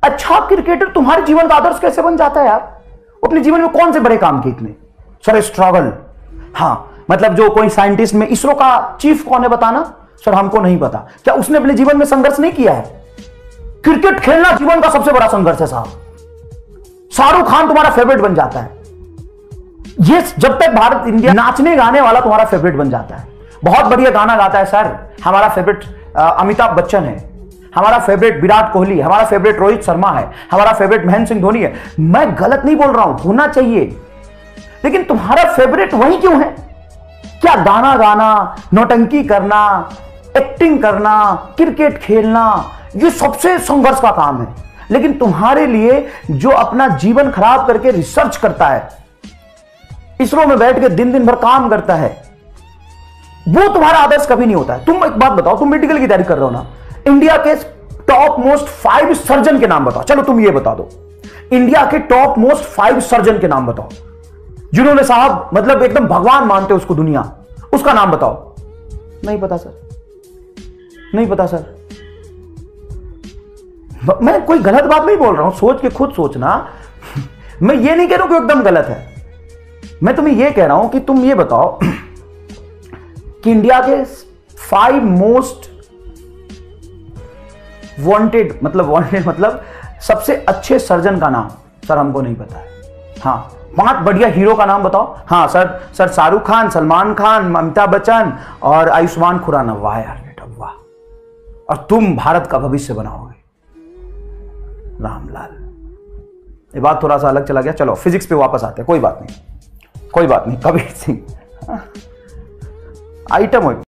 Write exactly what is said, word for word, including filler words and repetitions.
अच्छा क्रिकेटर तुम्हारे जीवन का आदर्श कैसे बन जाता है यार? अपने जीवन में कौन से बड़े काम किए इतने? Sir struggle. हाँ, मतलब जो कोई साइंटिस्ट में इसरो का चीफ कौन है बताना? सर हमको नहीं पता। क्या उसने अपने जीवन में संघर्ष नहीं किया है? क्रिकेट खेलना जीवन का सबसे बड़ा संघर्ष है साहब। शाहरुख खान तुम्हारा फेवरेट बन जाता है। ये जब तक भारत इंडिया नाचने गाने वाला तुम्हारा फेवरेट बन जाता है। बहुत बढ़िया गाना गाता है सर, हमारा फेवरेट अमिताभ बच्चन है, हमारा फेवरेट विराट कोहली, हमारा फेवरेट रोहित शर्मा है, हमारा फेवरेट महेंद्र सिंह धोनी है। मैं गलत नहीं बोल रहा हूं, होना चाहिए, लेकिन तुम्हारा फेवरेट वही क्यों है? क्या गाना गाना, नौटंकी करना, एक्टिंग करना, क्रिकेट खेलना, ये सबसे संघर्ष का काम है। लेकिन तुम्हारे लिए जो अपना जीवन खराब करके रिसर्च करता है, इसरो में बैठ के दिन दिन भर काम करता है, वो तुम्हारा आदर्श कभी नहीं होता है। तुम एक बात बताओ, तुम मेडिकल की तैयारी कर रहे हो ना, इंडिया के टॉप मोस्ट फाइव सर्जन के नाम बताओ। चलो तुम ये बता दो, इंडिया के टॉप मोस्ट फाइव सर्जन के नाम बताओ, जिन्होंने साहब मतलब एकदम भगवान मानते हो उसको दुनिया, उसका नाम बताओ। नहीं पता सर, नहीं पता सर। मैं कोई गलत बात नहीं बोल रहा हूं, सोच के खुद सोचना। मैं ये नहीं कह रहा हूं कि एकदम गलत है, मैं तुम्हें ये कह रहा हूं कि तुम ये बताओ कि इंडिया के फाइव मोस्ट वांटेड, मतलब वांटेड मतलब सबसे अच्छे सर्जन का नाम। सर हमको नहीं पता है। हाँ, पांच बढ़िया हीरो का नाम बताओ। हाँ सर, सर शाहरुख खान, सलमान खान, अमिताभ बच्चन और आयुष्मान खुराना। वाह यार बेटा वाह, और तुम भारत का भविष्य बनाओगे। रामलाल, ये बात थोड़ा सा अलग चला गया, चलो फिजिक्स पे वापस आते हैं। कोई बात नहीं, कोई बात नहीं। कबीर सिंह आइटम हो